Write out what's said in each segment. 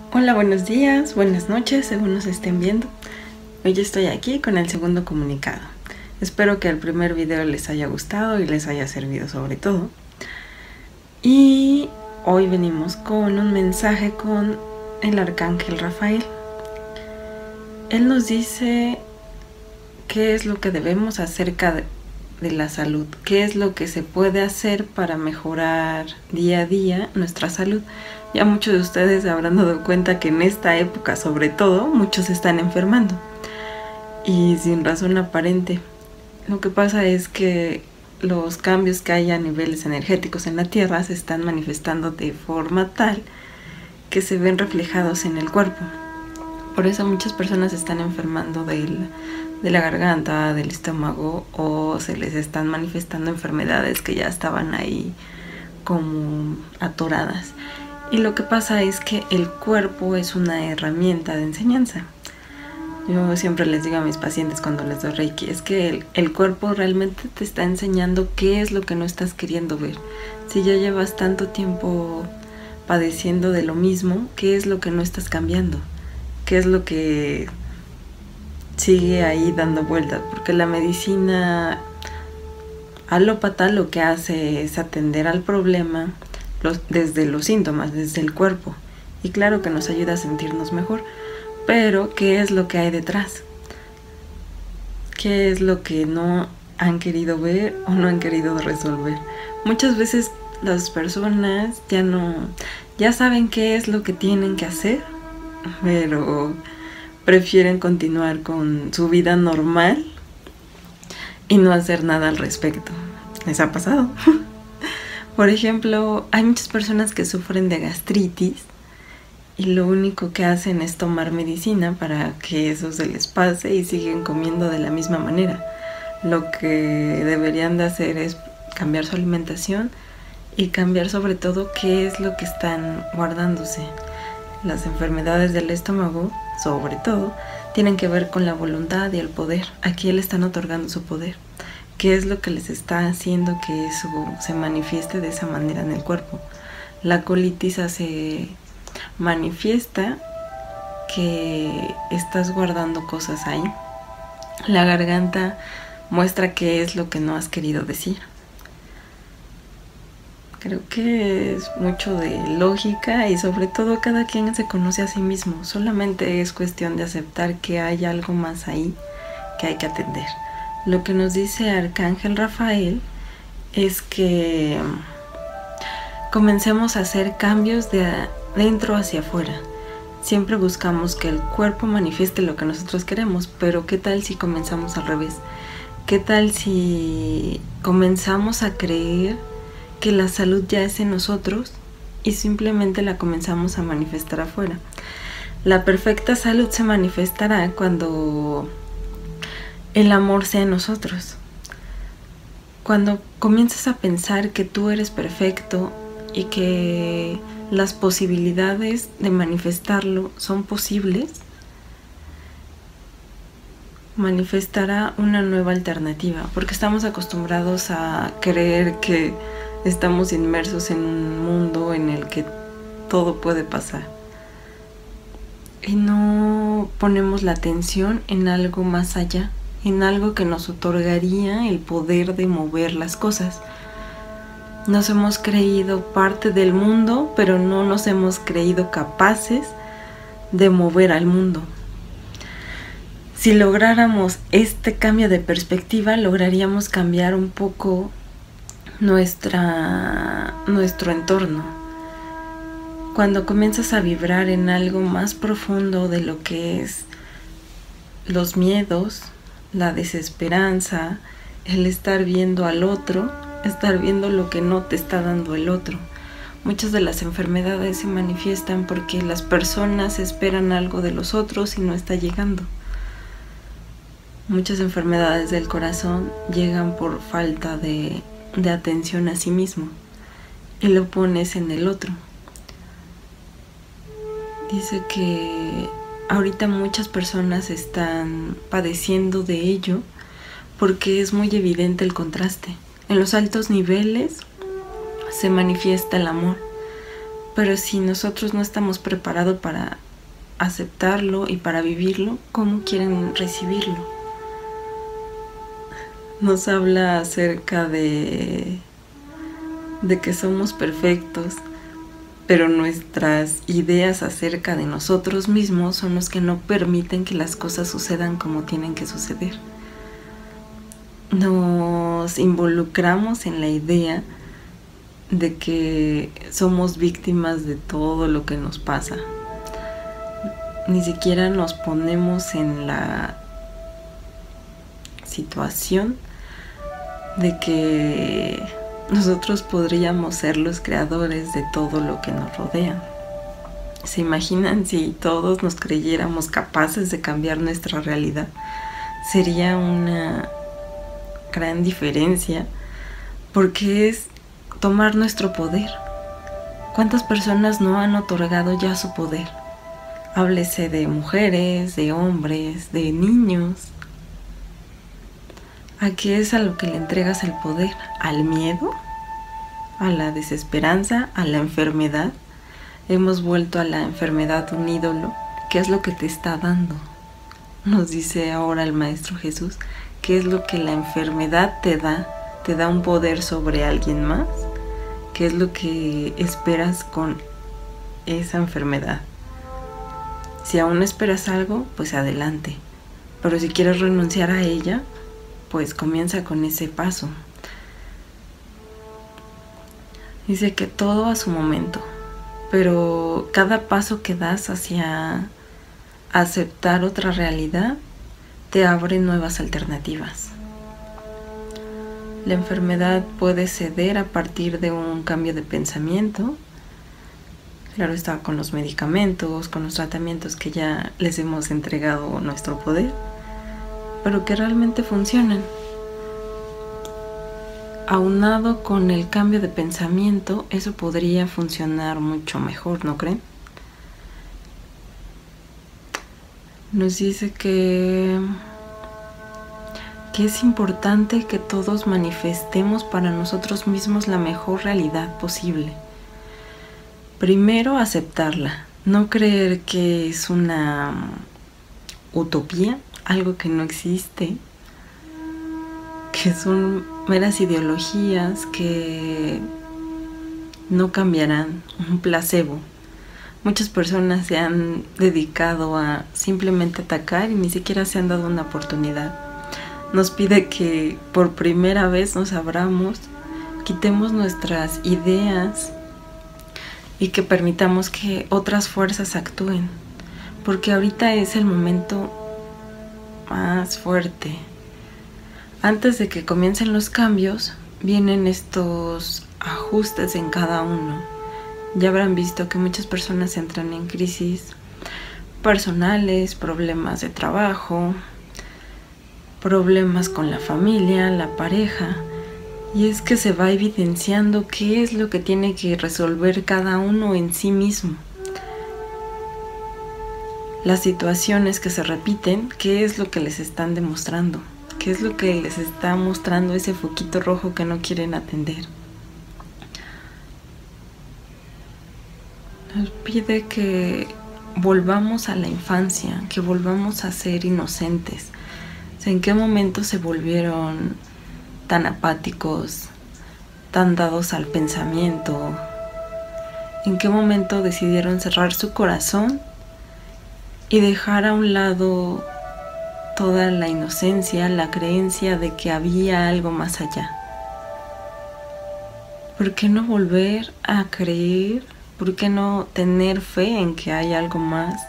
Hola, buenos días, buenas noches, según nos estén viendo. Hoy estoy aquí con el segundo comunicado. Espero que el primer video les haya gustado y les haya servido sobre todo. Y hoy venimos con un mensaje con el arcángel Rafael. Él nos dice qué es lo que debemos acerca de la salud, qué es lo que se puede hacer para mejorar día a día nuestra salud. Ya muchos de ustedes se habrán dado cuenta que en esta época, sobre todo, muchos están enfermando y sin razón aparente. Lo que pasa es que los cambios que hay a niveles energéticos en la Tierra se están manifestando de forma tal que se ven reflejados en el cuerpo. Por eso muchas personas están enfermando de la garganta, del estómago, o se les están manifestando enfermedades que ya estaban ahí como atoradas. Y lo que pasa es que el cuerpo es una herramienta de enseñanza. Yo siempre les digo a mis pacientes cuando les doy Reiki, es que el cuerpo realmente te está enseñando qué es lo que no estás queriendo ver. Si ya llevas tanto tiempo padeciendo de lo mismo, ¿qué es lo que no estás cambiando? ¿Qué es lo que sigue ahí dando vueltas? Porque la medicina alópata lo que hace es atender al problema desde los síntomas, desde el cuerpo. Y claro que nos ayuda a sentirnos mejor, pero ¿qué es lo que hay detrás? ¿Qué es lo que no han querido ver o no han querido resolver? Muchas veces las personas ya saben qué es lo que tienen que hacer, pero prefieren continuar con su vida normal y no hacer nada al respecto. ¿Les ha pasado? Por ejemplo, hay muchas personas que sufren de gastritis y lo único que hacen es tomar medicina para que eso se les pase y siguen comiendo de la misma manera. Lo que deberían de hacer es cambiar su alimentación y cambiar sobre todo qué es lo que están guardándose. Las enfermedades del estómago, sobre todo, tienen que ver con la voluntad y el poder. Aquí le están otorgando su poder. ¿Qué es lo que les está haciendo que eso se manifieste de esa manera en el cuerpo? La colitis se manifiesta que estás guardando cosas ahí. La garganta muestra qué es lo que no has querido decir. Creo que es mucho de lógica y sobre todo cada quien se conoce a sí mismo. Solamente es cuestión de aceptar que hay algo más ahí que hay que atender. Lo que nos dice Arcángel Rafael es que comencemos a hacer cambios de adentro hacia afuera. Siempre buscamos que el cuerpo manifieste lo que nosotros queremos, pero ¿qué tal si comenzamos al revés? ¿Qué tal si comenzamos a creer que la salud ya es en nosotros y simplemente la comenzamos a manifestar afuera? La perfecta salud se manifestará cuando el amor sea en nosotros. Cuando comienzas a pensar que tú eres perfecto y que las posibilidades de manifestarlo son posibles, manifestará una nueva alternativa, porque estamos acostumbrados a creer que estamos inmersos en un mundo en el que todo puede pasar y no ponemos la atención en algo más allá, en algo que nos otorgaría el poder de mover las cosas. Nos hemos creído parte del mundo, pero no nos hemos creído capaces de mover al mundo. Si lográramos este cambio de perspectiva, lograríamos cambiar un poco nuestro entorno. Cuando comienzas a vibrar en algo más profundo de lo que es los miedos, la desesperanza, el estar viendo al otro, estar viendo lo que no te está dando el otro. Muchas de las enfermedades se manifiestan porque las personas esperan algo de los otros y no está llegando. Muchas enfermedades del corazón llegan por falta de atención a sí mismo y lo pones en el otro. Dice que ahorita muchas personas están padeciendo de ello porque es muy evidente el contraste. En los altos niveles se manifiesta el amor, Pero si nosotros no estamos preparados para aceptarlo y para vivirlo, ¿cómo quieren recibirlo? Nos habla acerca de que somos perfectos, pero nuestras ideas acerca de nosotros mismos son los que no permiten que las cosas sucedan como tienen que suceder. Nos involucramos en la idea de que somos víctimas de todo lo que nos pasa. Ni siquiera nos ponemos en la situación de que nosotros podríamos ser los creadores de todo lo que nos rodea. ¿Se imaginan si todos nos creyéramos capaces de cambiar nuestra realidad? Sería una gran diferencia, porque es tomar nuestro poder. ¿Cuántas personas no han otorgado ya su poder? Háblese de mujeres, de hombres, de niños. ¿A qué es a lo que le entregas el poder? ¿Al miedo? ¿A la desesperanza? ¿A la enfermedad? Hemos vuelto a la enfermedad un ídolo. ¿Qué es lo que te está dando? Nos dice ahora el Maestro Jesús. ¿Qué es lo que la enfermedad te da? ¿Te da un poder sobre alguien más? ¿Qué es lo que esperas con esa enfermedad? Si aún esperas algo, pues adelante. Pero si quieres renunciar a ella, pues comienza con ese paso. Dice que todo a su momento, pero cada paso que das hacia aceptar otra realidad te abre nuevas alternativas. La enfermedad puede ceder a partir de un cambio de pensamiento. Claro está, con los medicamentos, con los tratamientos que ya les hemos entregado nuestro poder, pero que realmente funcionan. Aunado con el cambio de pensamiento, eso podría funcionar mucho mejor, ¿no creen? Nos dice que es importante que todos manifestemos para nosotros mismos la mejor realidad posible. Primero, aceptarla, no creer que es una utopía, algo que no existe, que son meras ideologías que no cambiarán, un placebo. Muchas personas se han dedicado a simplemente atacar y ni siquiera se han dado una oportunidad. Nos pide que por primera vez nos abramos, quitemos nuestras ideas y que permitamos que otras fuerzas actúen, porque ahorita es el momento más fuerte. Antes de que comiencen los cambios, vienen estos ajustes en cada uno. Ya habrán visto que muchas personas entran en crisis personales, problemas de trabajo, problemas con la familia, la pareja, y es que se va evidenciando qué es lo que tiene que resolver cada uno en sí mismo. Las situaciones que se repiten, qué es lo que les están demostrando, qué es lo que les está mostrando ese foquito rojo que no quieren atender. Nos pide que volvamos a la infancia, que volvamos a ser inocentes. ¿En qué momento se volvieron tan apáticos, tan dados al pensamiento? ¿En qué momento decidieron cerrar su corazón y dejar a un lado toda la inocencia, la creencia de que había algo más allá? ¿Por qué no volver a creer? ¿Por qué no tener fe en que hay algo más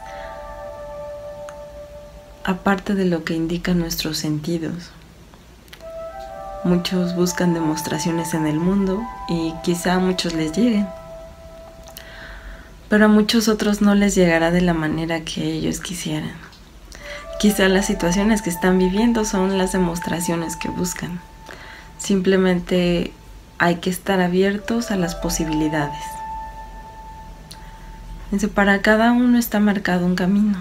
aparte de lo que indican nuestros sentidos? Muchos buscan demostraciones en el mundo y quizá a muchos les lleguen, pero a muchos otros no les llegará de la manera que ellos quisieran. Quizá las situaciones que están viviendo son las demostraciones que buscan. Simplemente hay que estar abiertos a las posibilidades. Para cada uno está marcado un camino.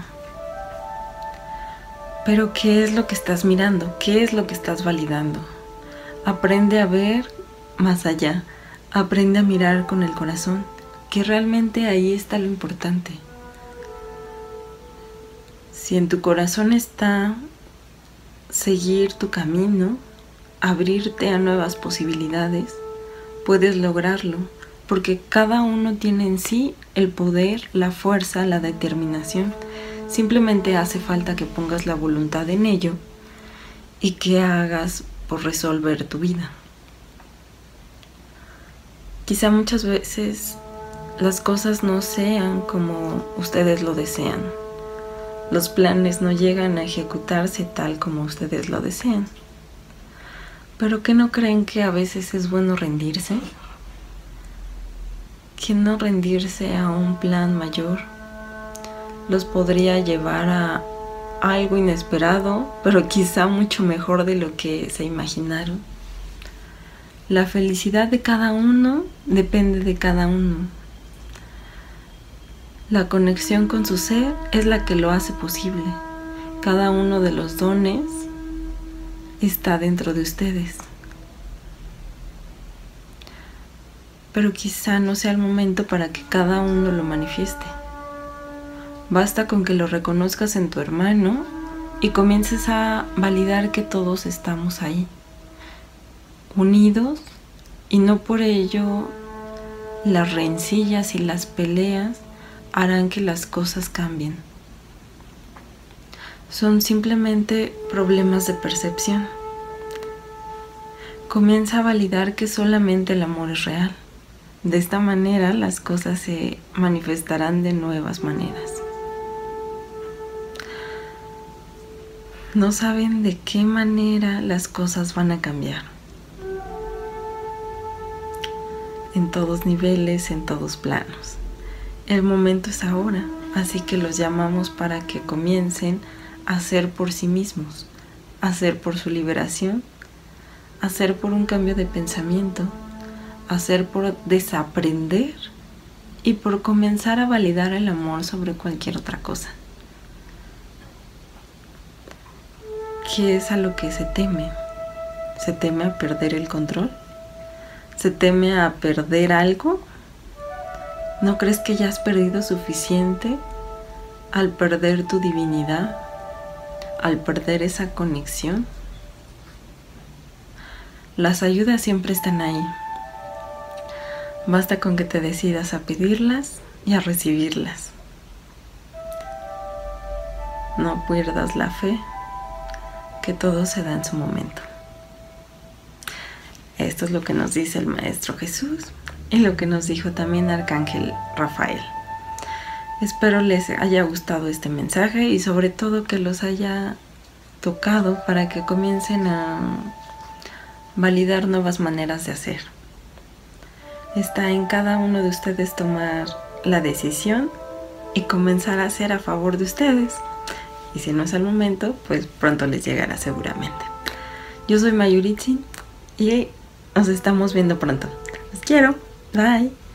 Pero ¿qué es lo que estás mirando? ¿Qué es lo que estás validando? Aprende a ver más allá. Aprende a mirar con el corazón. que realmente ahí está lo importante. Si en tu corazón está seguir tu camino, abrirte a nuevas posibilidades, puedes lograrlo, porque cada uno tiene en sí el poder, la fuerza, la determinación. Simplemente hace falta que pongas la voluntad en ello y que hagas por resolver tu vida. Quizá muchas veces las cosas no sean como ustedes lo desean. Los planes no llegan a ejecutarse tal como ustedes lo desean. ¿Pero qué no creen que a veces es bueno rendirse? ¿Que no rendirse a un plan mayor los podría llevar a algo inesperado, pero quizá mucho mejor de lo que se imaginaron? La felicidad de cada uno depende de cada uno. La conexión con su ser es la que lo hace posible. Cada uno de los dones está dentro de ustedes. Pero quizá no sea el momento para que cada uno lo manifieste. Basta con que lo reconozcas en tu hermano y comiences a validar que todos estamos ahí, unidos, y no por ello las rencillas y las peleas harán que las cosas cambien. Son simplemente problemas de percepción. Comienza a validar que solamente el amor es real. De esta manera las cosas se manifestarán de nuevas maneras. No saben de qué manera las cosas van a cambiar. En todos niveles, en todos planos. El momento es ahora, así que los llamamos para que comiencen a hacer por sí mismos, a hacer por su liberación, a hacer por un cambio de pensamiento, a hacer por desaprender y por comenzar a validar el amor sobre cualquier otra cosa. ¿Qué es a lo que se teme? ¿Se teme a perder el control? ¿Se teme a perder algo? ¿No crees que ya has perdido suficiente al perder tu divinidad? ¿Al perder esa conexión? Las ayudas siempre están ahí. Basta con que te decidas a pedirlas y a recibirlas. No pierdas la fe, que todo se da en su momento. Esto es lo que nos dice el Maestro Jesús y lo que nos dijo también Arcángel Rafael. Espero les haya gustado este mensaje y sobre todo que los haya tocado para que comiencen a validar nuevas maneras de hacer. Está en cada uno de ustedes tomar la decisión y comenzar a hacer a favor de ustedes. Y si no es el momento, pues pronto les llegará seguramente. Yo soy Mayuritzin y nos estamos viendo pronto. Los quiero. Bye.